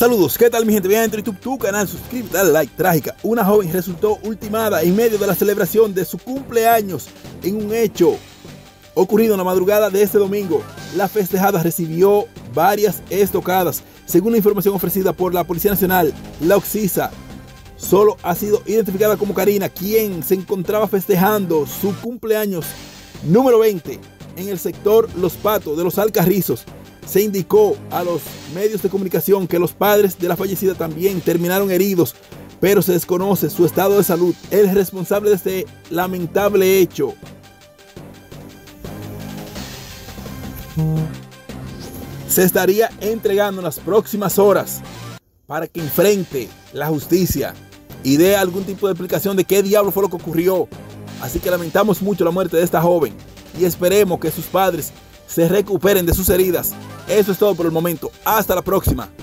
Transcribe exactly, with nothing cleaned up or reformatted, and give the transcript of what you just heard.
Saludos, ¿qué tal mi gente? Bien, entre YouTube, tu canal, suscríbete, dale like. Trágica, una joven resultó ultimada en medio de la celebración de su cumpleaños en un hecho ocurrido en la madrugada de este domingo. La festejada recibió varias estocadas. Según la información ofrecida por la Policía Nacional, la occisa solo ha sido identificada como Karina, quien se encontraba festejando su cumpleaños número veinte en el sector Los Patos de los Alcarrizos. Se indicó a los medios de comunicación que los padres de la fallecida también terminaron heridos, pero se desconoce su estado de salud. El responsable de este lamentable hecho se estaría entregando en las próximas horas para que enfrente la justicia y dé algún tipo de explicación de qué diablo fue lo que ocurrió. Así que lamentamos mucho la muerte de esta joven y esperemos que sus padres se recuperen de sus heridas. Eso es todo por el momento. Hasta la próxima.